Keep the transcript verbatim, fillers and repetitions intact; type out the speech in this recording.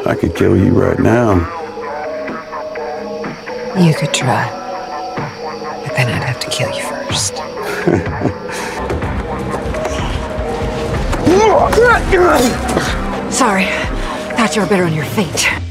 I could kill you right now. You could try. But then I'd have to kill you first. Sorry. Thought you were better on your feet.